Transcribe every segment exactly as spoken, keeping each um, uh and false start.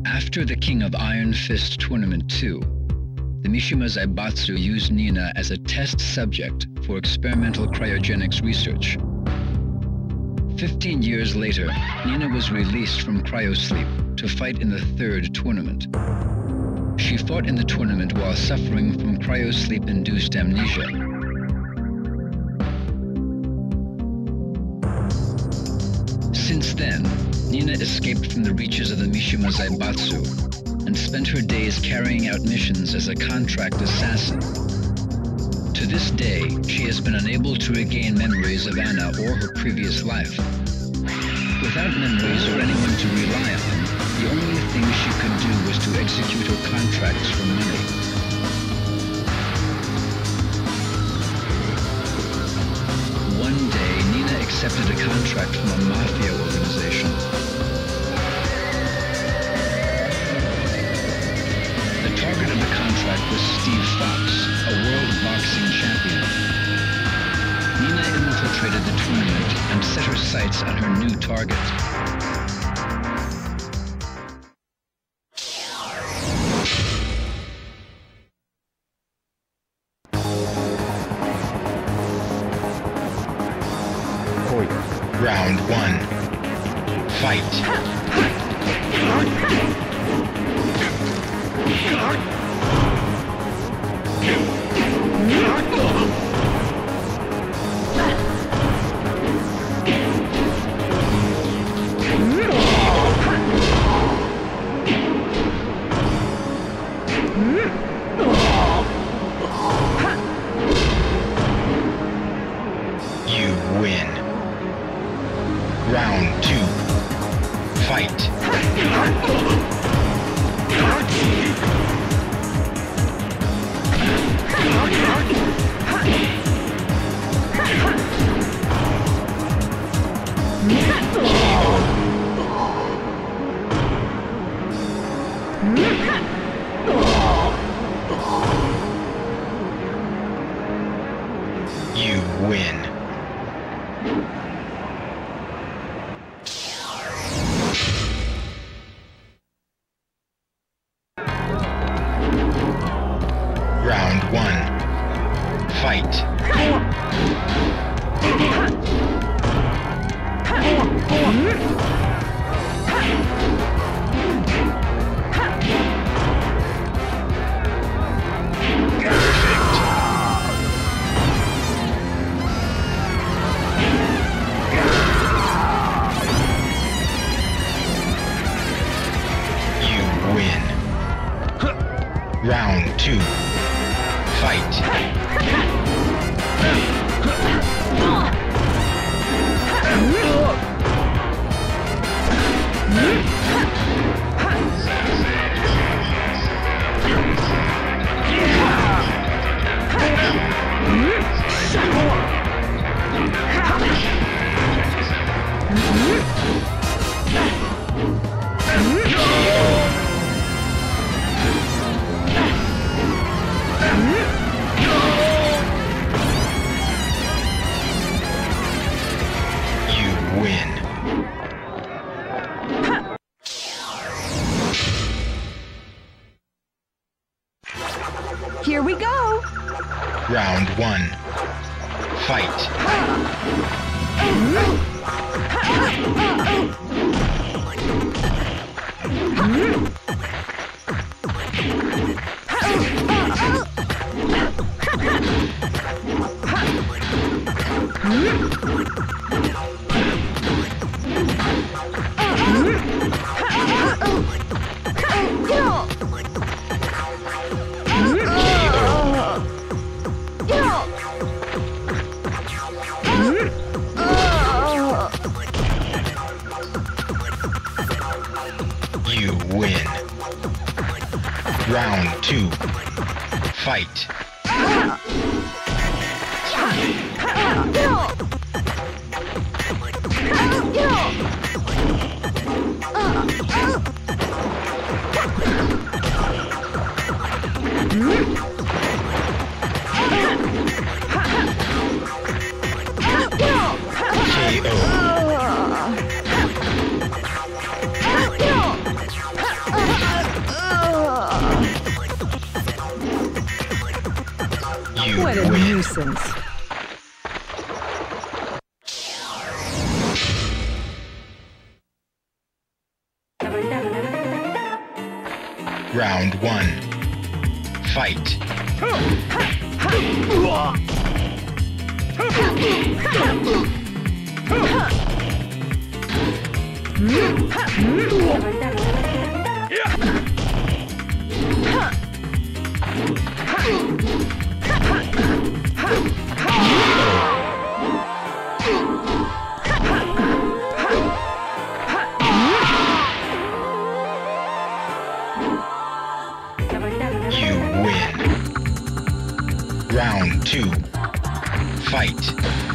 After the King of Iron Fist Tournament two, the Mishima Zaibatsu used Nina as a test subject for experimental cryogenics research. Fifteen years later, Nina was released from cryosleep to fight in the third tournament. She fought in the tournament while suffering from cryosleep-induced amnesia. Since then, Nina escaped from the reaches of the Mishima Zaibatsu and spent her days carrying out missions as a contract assassin. To this day, she has been unable to regain memories of Anna or her previous life. Without memories or anyone to rely on, the only thing she could do was to execute her contracts for money. One day, Nina accepted a contract from a mafia organization. The target of the contract was Steve Fox, a world boxing champion. Nina infiltrated the tournament and set her sights on her new target. Round one. Fight. You win. Round two. Fight. You win. Round one. Fight. Round two. Fight. Here we go! Round one. Fight. You win. Round two. Fight. K O. nuisance. Round one. Fight. You win. Round two. Fight.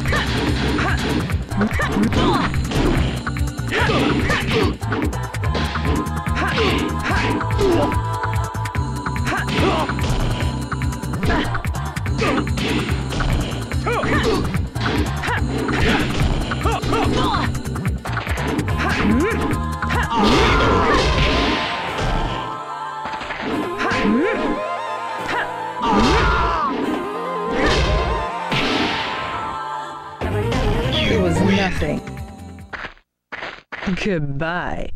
It was win. nothing. Goodbye.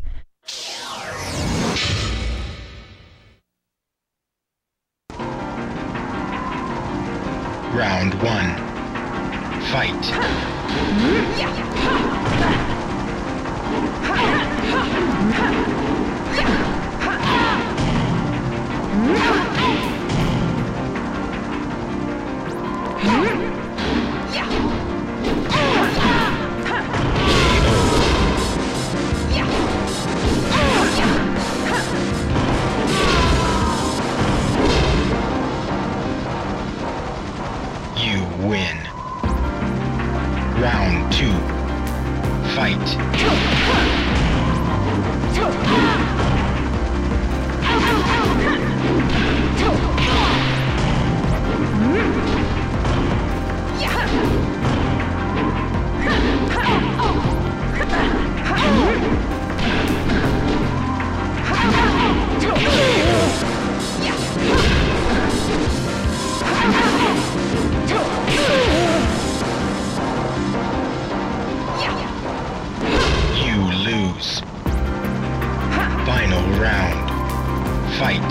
Round one. Fight. You win. Round two. Fight. You lose. Final round. Fight.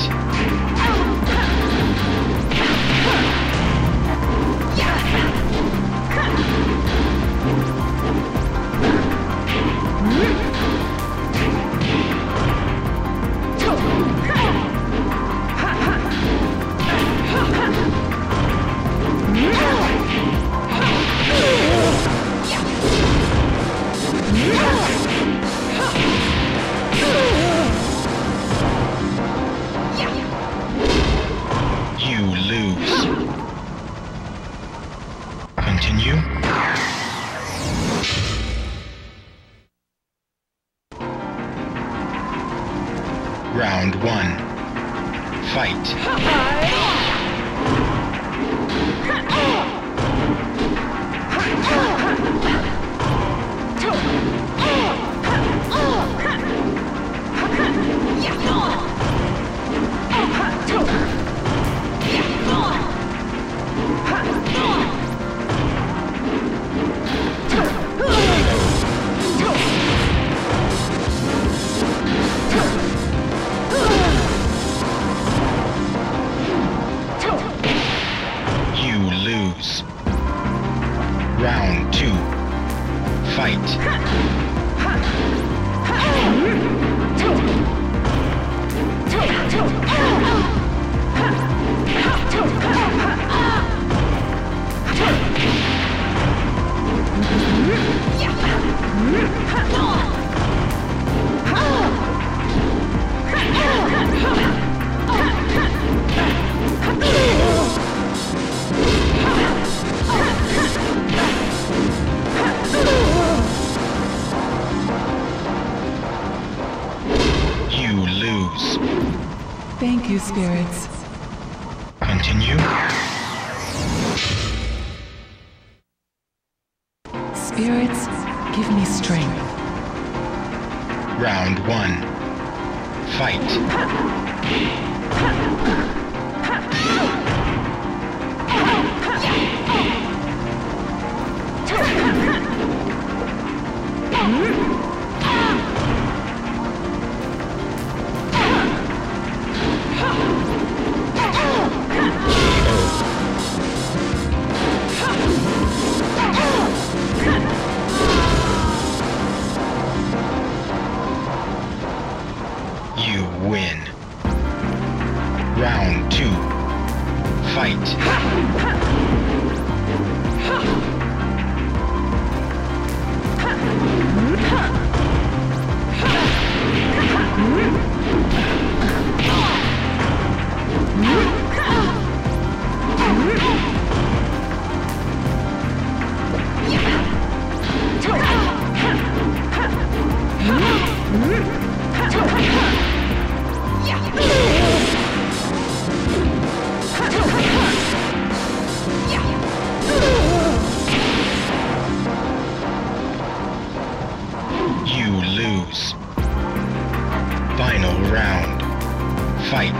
You lose. Continue. Round one. Fight. You lose. Round two. Fight. You lose. Thank you, spirits. Continue. Spirits, give me strength. Round one. Fight. Yeah. You win. Round two. Fight. You lose. Final round. Fight.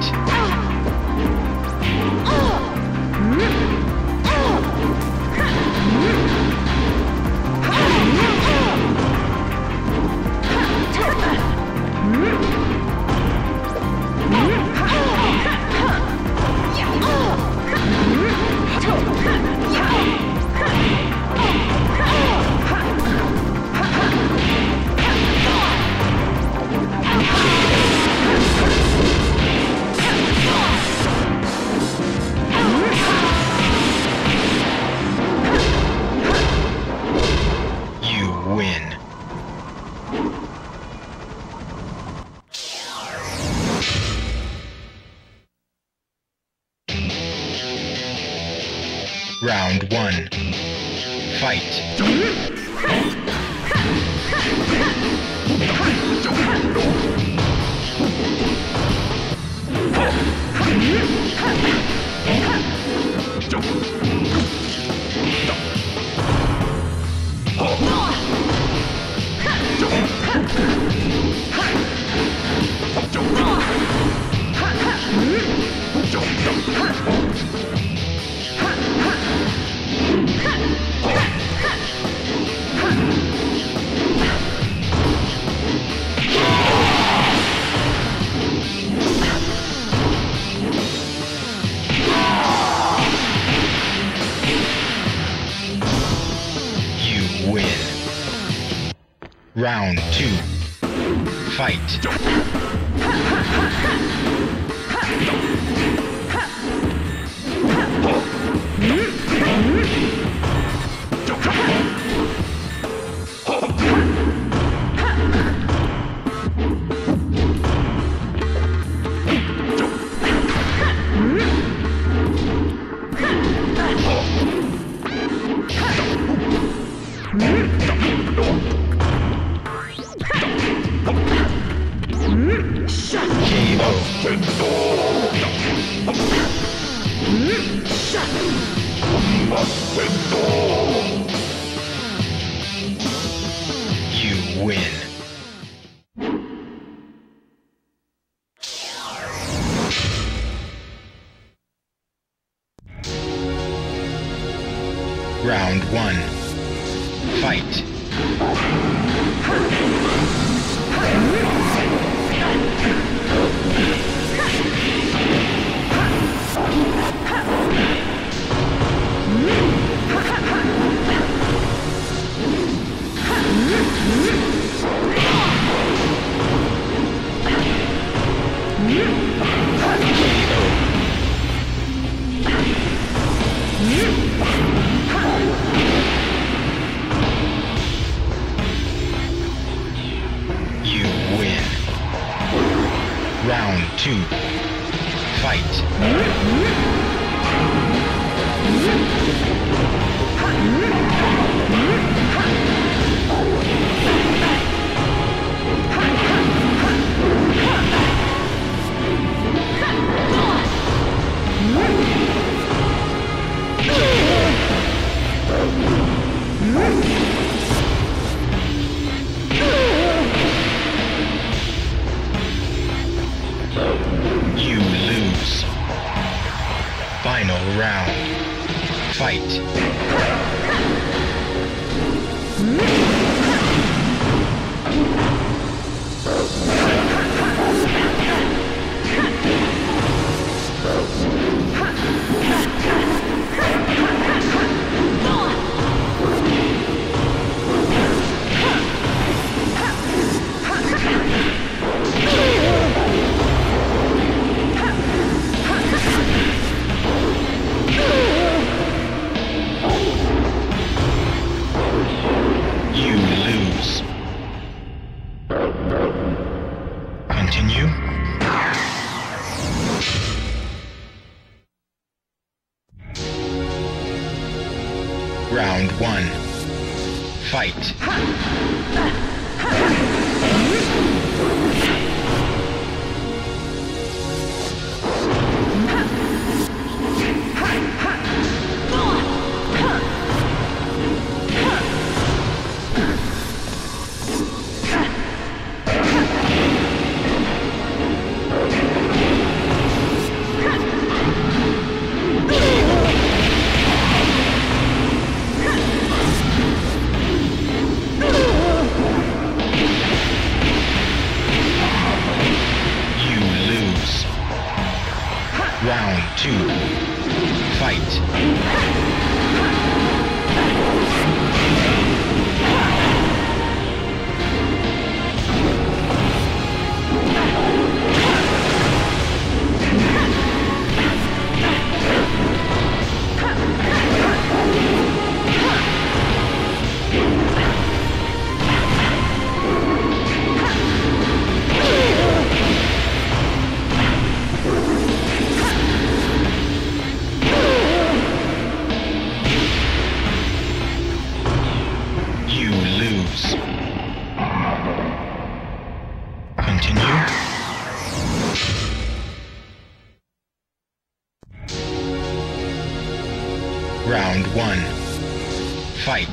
Win. Round one. Fight. Round two. Fight. You win. Round one. Fight. You win. Round two. Fight. You lose. Final round. Fight. Fight. Round two. Fight. Continue. Round one. Fight.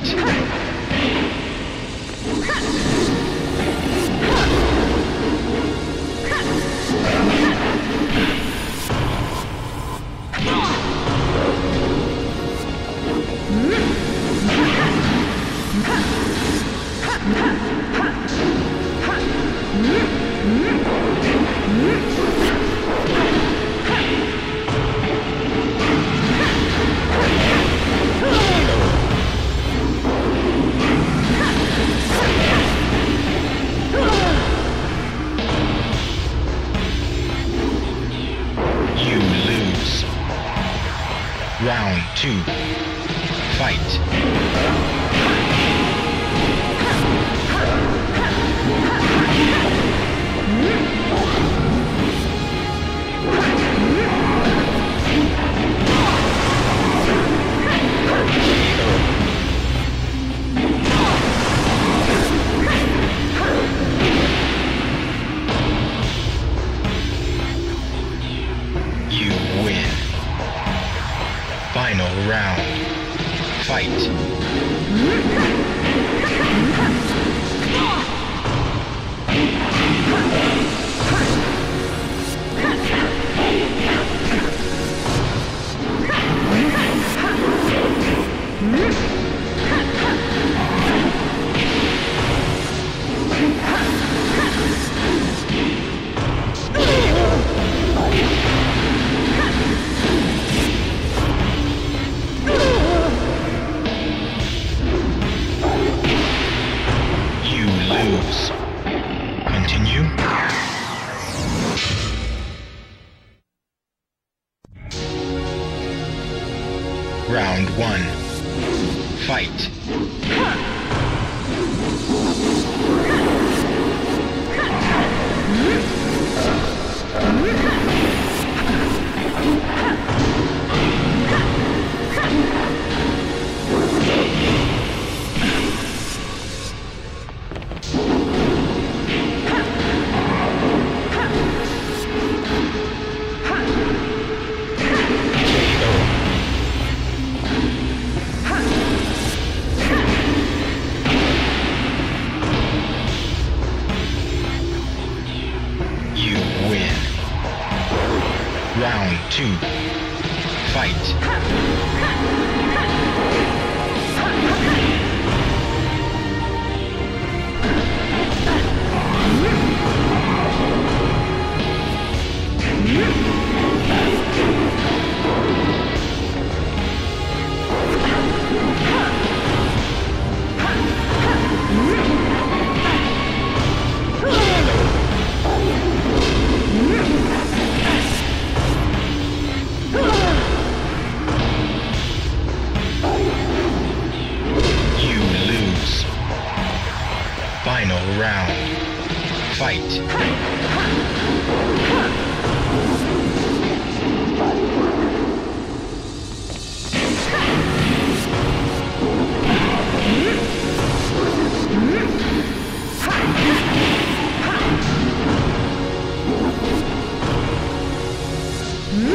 Round two. Fight. You win. Final round. Fight. Continue. Round one. Fight. Round two. Fight.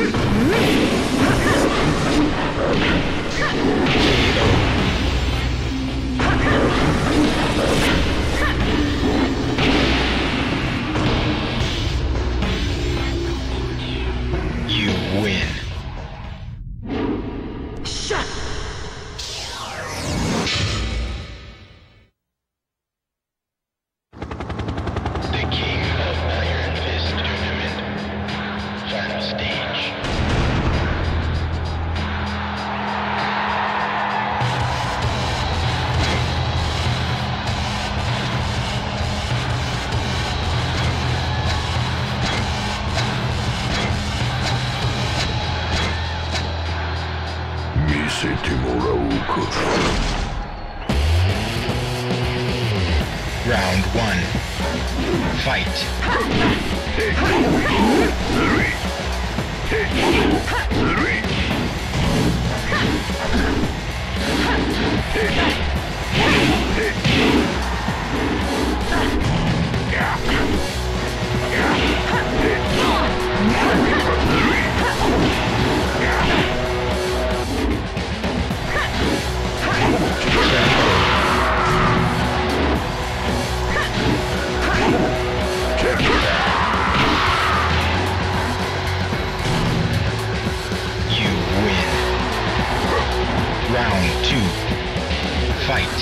You win. The King of Iron Fist Tournament. Final stage. Round one. Fight. You win. Round two. Fight.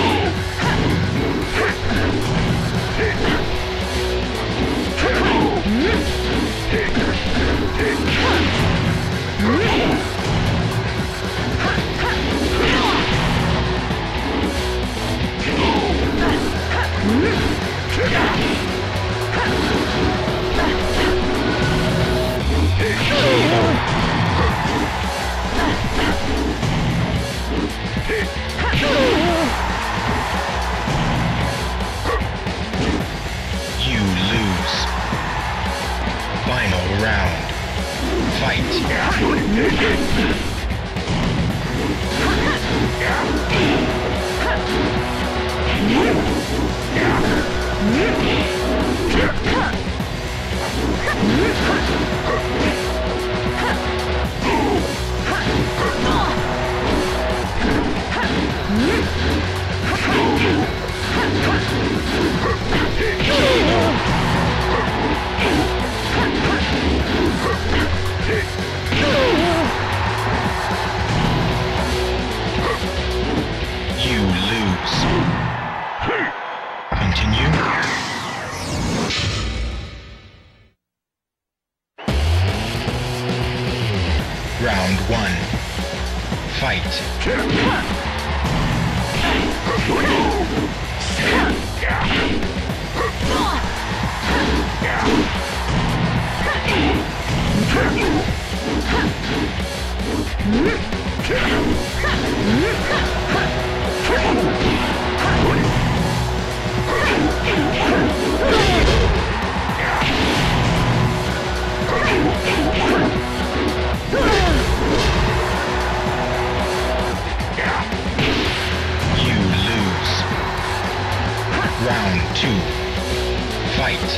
You lose. Final round. Fight. You lose. Continue. Round one. Fight. You lose. Round two. Fight.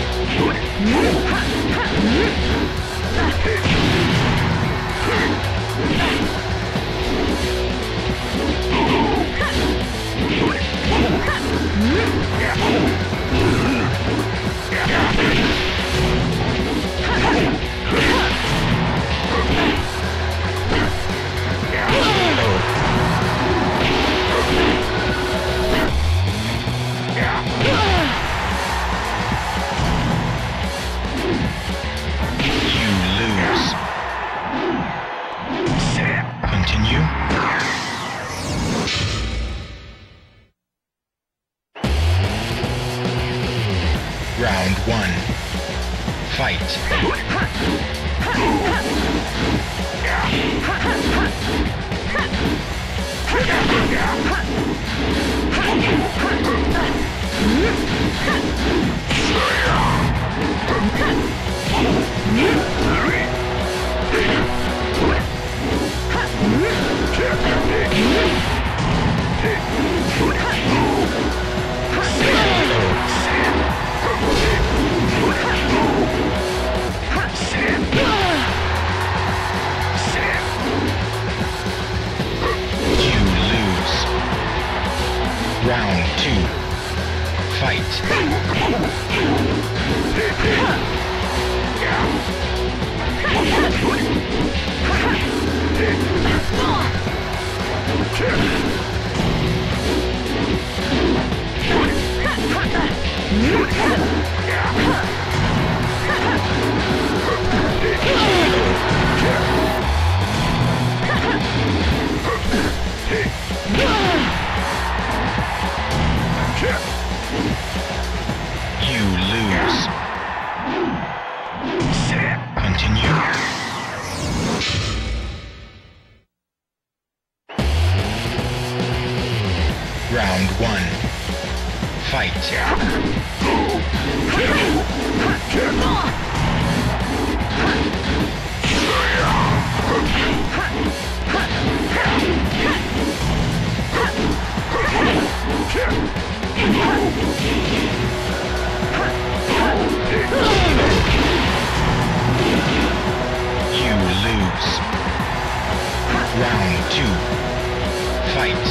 Round one. Fight. Round one. Fight. You lose. Round two. Fight.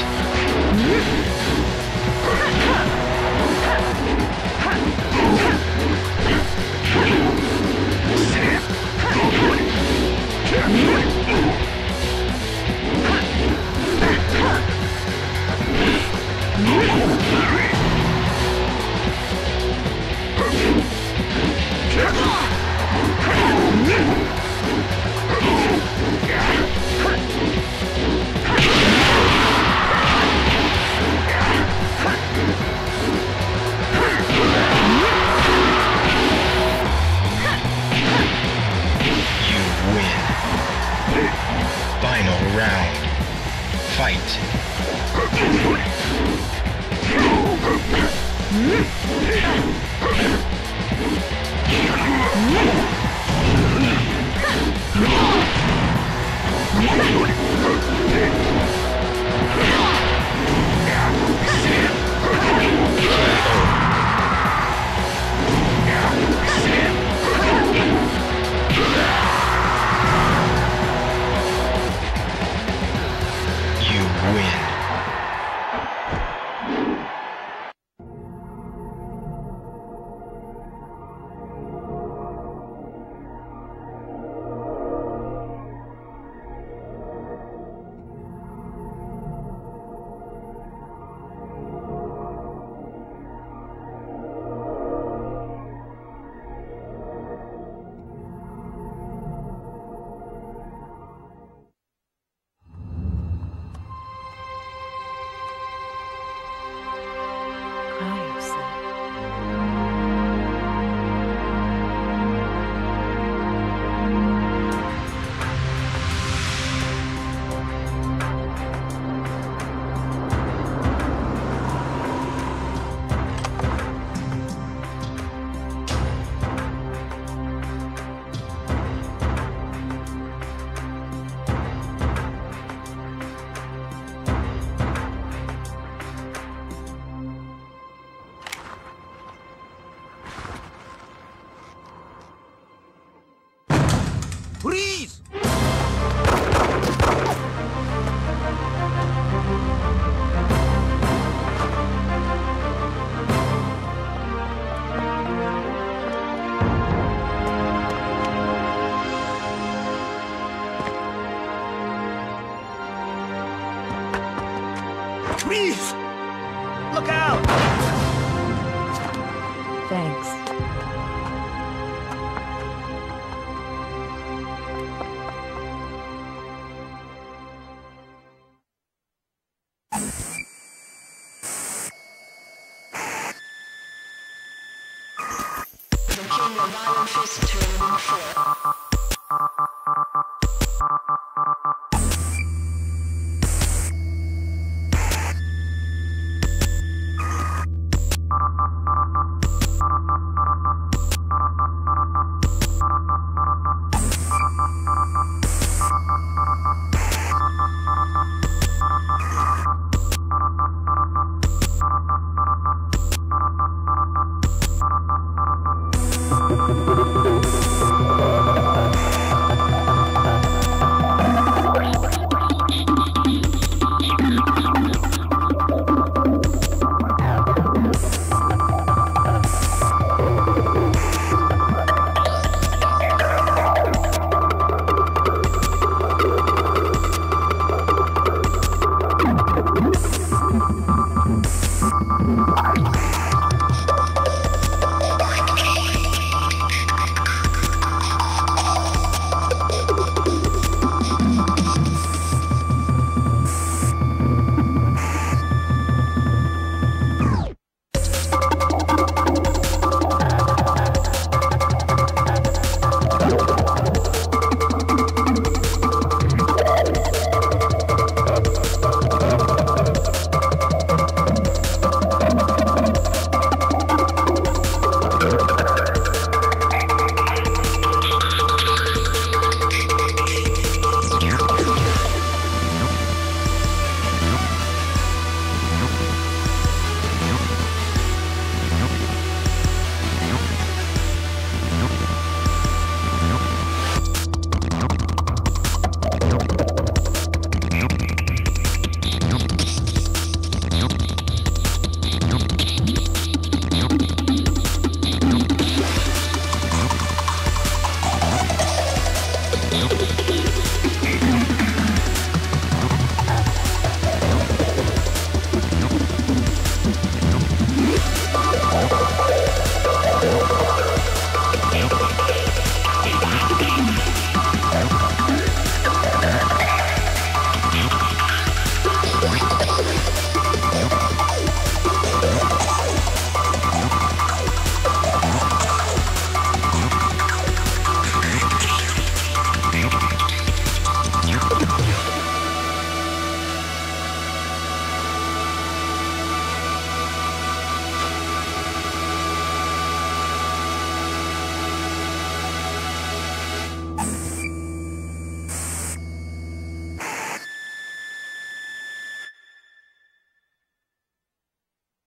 Final round. Fight. You win. Freeze! Freeze! Look out! Thanks. Looking the Lion Fist Tournament four. Thank you.